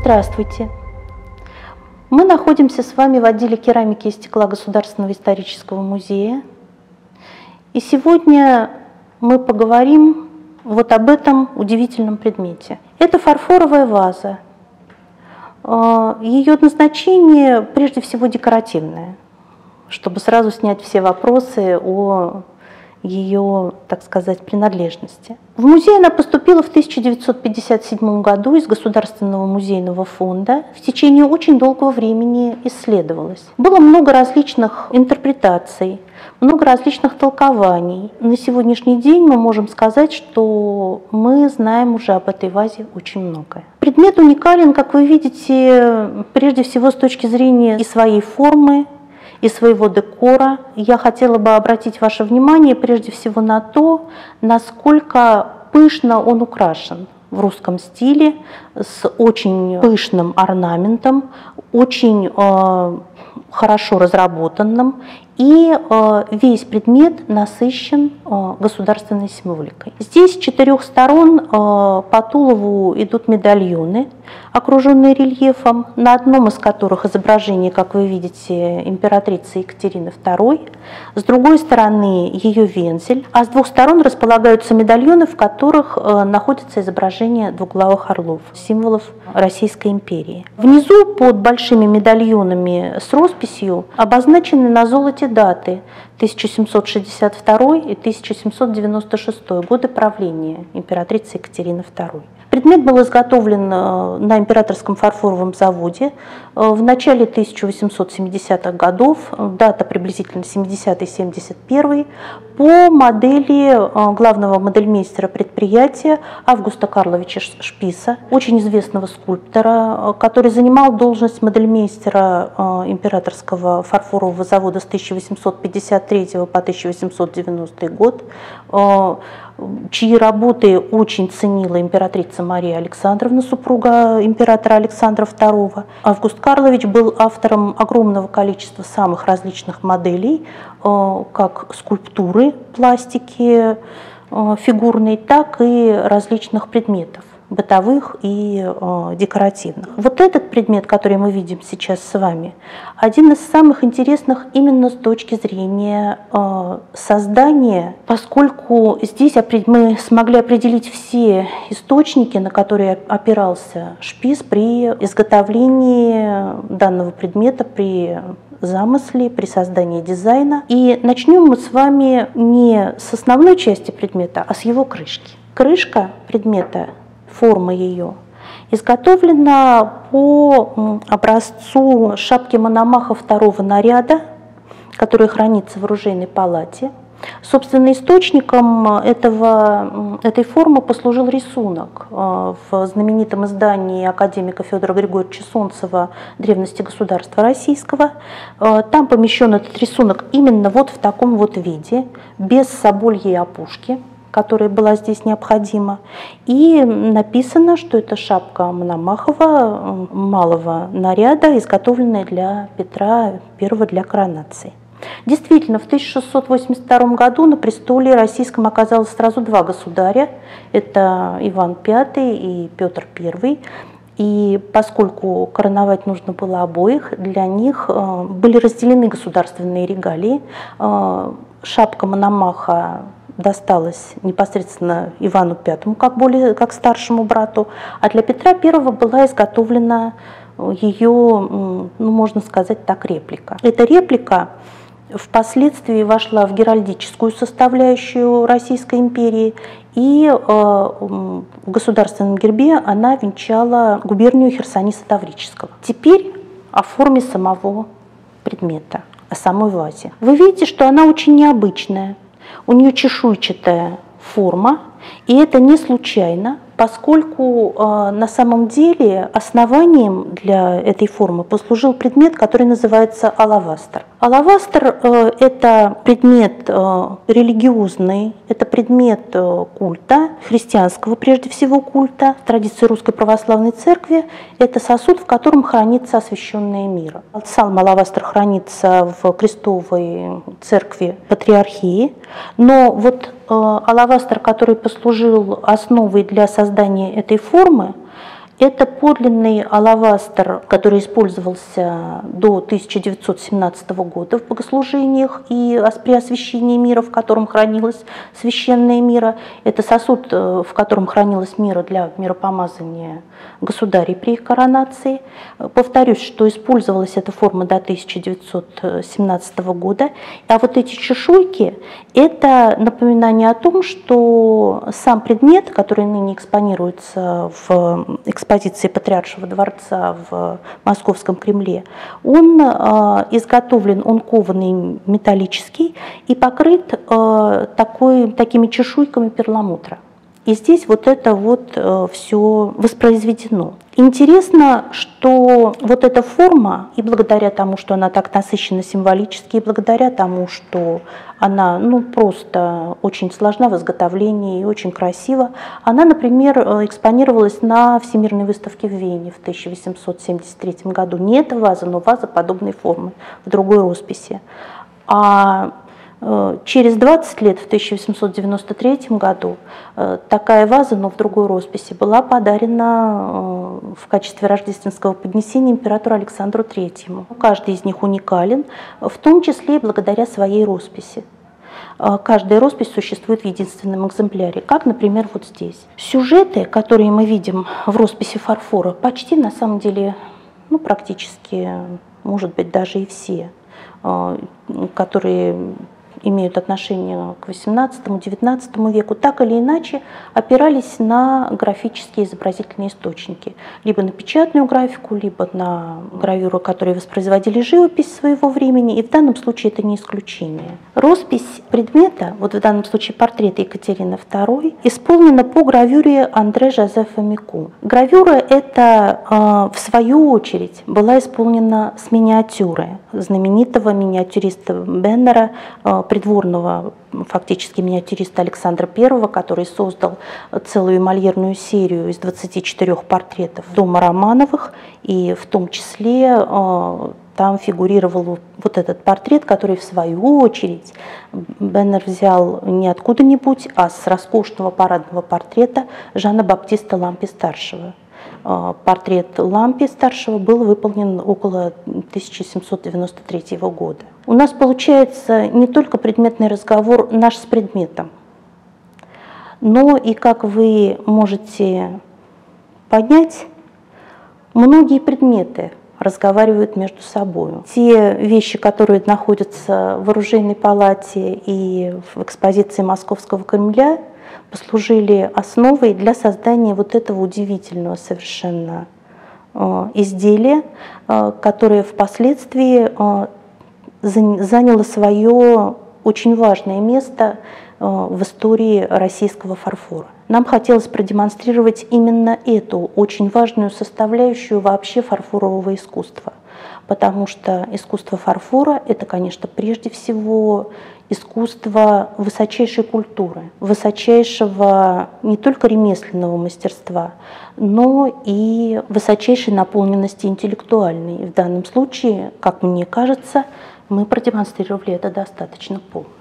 Здравствуйте! Мы находимся с вами в отделе керамики и стекла Государственного исторического музея. И сегодня мы поговорим вот об этом удивительном предмете. Это фарфоровая ваза. Ее назначение прежде всего декоративное, чтобы сразу снять все вопросы о ее, так сказать, принадлежности. В музей она поступила в 1957 году из Государственного музейного фонда. В течение очень долгого времени исследовалась. Было много различных интерпретаций, много различных толкований. На сегодняшний день мы можем сказать, что мы знаем уже об этой вазе очень многое. Предмет уникален, как вы видите, прежде всего с точки зрения и своей формы, и своего декора. Я хотела бы обратить ваше внимание прежде всего на то, насколько пышно он украшен в русском стиле, с очень пышным орнаментом, очень хорошо разработанным, и весь предмет насыщен государственной символикой. Здесь с четырех сторон по тулову идут медальоны, окруженные рельефом, на одном из которых изображение, как вы видите, императрицы Екатерины II, с другой стороны ее вензель, а с двух сторон располагаются медальоны, в которых находится изображение двуглавых орлов, символов Российской империи. Внизу под большими медальонами с росписью обозначены на золоте даты 1762 и 1796 годы правления императрицы Екатерины II. Предмет был изготовлен на Императорском фарфоровом заводе в начале 1870-х годов, дата приблизительно 70-71, по модели главного модельмейстера предприятия Августа Карловича Шписа, очень известного скульптора, который занимал должность модельмейстера Императорского фарфорового завода с 1853 по 1890 год, чьи работы очень ценила императрица Мария Александровна, супруга императора Александра II. Август Карлович был автором огромного количества самых различных моделей, как скульптуры, пластики фигурной, так и различных предметов, бытовых и декоративных. Вот этот предмет, который мы видим сейчас с вами, один из самых интересных именно с точки зрения создания, поскольку здесь мы смогли определить все источники, на которые опирался Шпис при изготовлении данного предмета, при замысле, при создании дизайна. И начнем мы с вами не с основной части предмета, а с его крышки. Крышка предмета, форма ее, изготовлена по образцу шапки Мономаха второго наряда, который хранится в оружейной палате. Собственно, источником этой формы послужил рисунок в знаменитом издании академика Федора Григорьевича Солнцева «Древности государства российского». Там помещен этот рисунок именно вот в таком вот виде, без собольей опушки, которая была здесь необходима. И написано, что это шапка Мономахова малого наряда, изготовленная для Петра I для коронации. Действительно, в 1682 году на престоле российском оказалось сразу два государя. Это Иван V и Петр I. И поскольку короновать нужно было обоих, для них были разделены государственные регалии. Шапка Мономаха досталась непосредственно Ивану V, как старшему брату, а для Петра I была изготовлена ее, ну, можно сказать так, реплика. Эта реплика впоследствии вошла в геральдическую составляющую Российской империи, и в государственном гербе она венчала губернию Херсониса Таврического. Теперь о форме самого предмета, о самой вазе. Вы видите, что она очень необычная. У нее чешуйчатая форма, и это не случайно, поскольку на самом деле основанием для этой формы послужил предмет, который называется алавастр. Алавастр – это предмет религиозный, это предмет культа, христианского прежде всего культа, традиции Русской Православной Церкви. Это сосуд, в котором хранится освященное мира. Сам алавастр хранится в Крестовой Церкви Патриархии, но вот алавастр, который послужил основой для создания этой формы, Это подлинный алавастр, который использовался до 1917 года в богослужениях и при освящении мира, в котором хранилось священное миро. Это сосуд, в котором хранилось миро для миропомазания государей при их коронации. Повторюсь, что использовалась эта форма до 1917 года. А вот эти чешуйки – это напоминание о том, что сам предмет, который ныне экспонируется в экспозиции Патриаршего дворца в Московском Кремле, он изготовлен, он кованый металлический и покрыт такими чешуйками перламутра. И здесь вот это вот все воспроизведено. Интересно, что вот эта форма, и благодаря тому, что она так насыщена символически, и благодаря тому, что она просто очень сложна в изготовлении и очень красива, она, например, экспонировалась на Всемирной выставке в Вене в 1873 году. Не эта ваза, но ваза подобной формы в другой росписи. А через 20 лет, в 1893 году, такая ваза, но в другой росписи, была подарена в качестве рождественского поднесения императору Александру III. Каждый из них уникален, в том числе и благодаря своей росписи. Каждая роспись существует в единственном экземпляре, как, например, вот здесь. Сюжеты, которые мы видим в росписи фарфора, почти на самом деле, практически, может быть, даже и все, которые имеют отношение к XVIII-XIX веку, так или иначе опирались на графические изобразительные источники. Либо на печатную графику, либо на гравюры, которые воспроизводили живопись своего времени, и в данном случае это не исключение. Роспись предмета, вот в данном случае портрет Екатерины II, исполнена по гравюре Андре Жозефа Мику. Гравюра эта, в свою очередь, была исполнена с миниатюры знаменитого миниатюриста Беннера, придворного фактически миниатюриста Александра I, который создал целую эмальерную серию из 24 портретов дома Романовых, и в том числе там фигурировал вот этот портрет, который в свою очередь Беннер взял не откуда-нибудь, а с роскошного парадного портрета Жана Баптиста Лампи-старшего. Портрет Лампи-старшего был выполнен около 1793 года. У нас получается не только предметный разговор наш с предметом, но и, как вы можете понять, многие предметы разговаривают между собой. Те вещи, которые находятся в оружейной палате и в экспозиции Московского Кремля, послужили основой для создания вот этого удивительного совершенно изделия, которое впоследствии заняло свое очень важное место в истории российского фарфора. Нам хотелось продемонстрировать именно эту очень важную составляющую вообще фарфорового искусства, потому что искусство фарфора – это, конечно, прежде всего искусство высочайшей культуры, высочайшего не только ремесленного мастерства, но и высочайшей наполненности интеллектуальной. И в данном случае, как мне кажется, мы продемонстрировали это достаточно полно.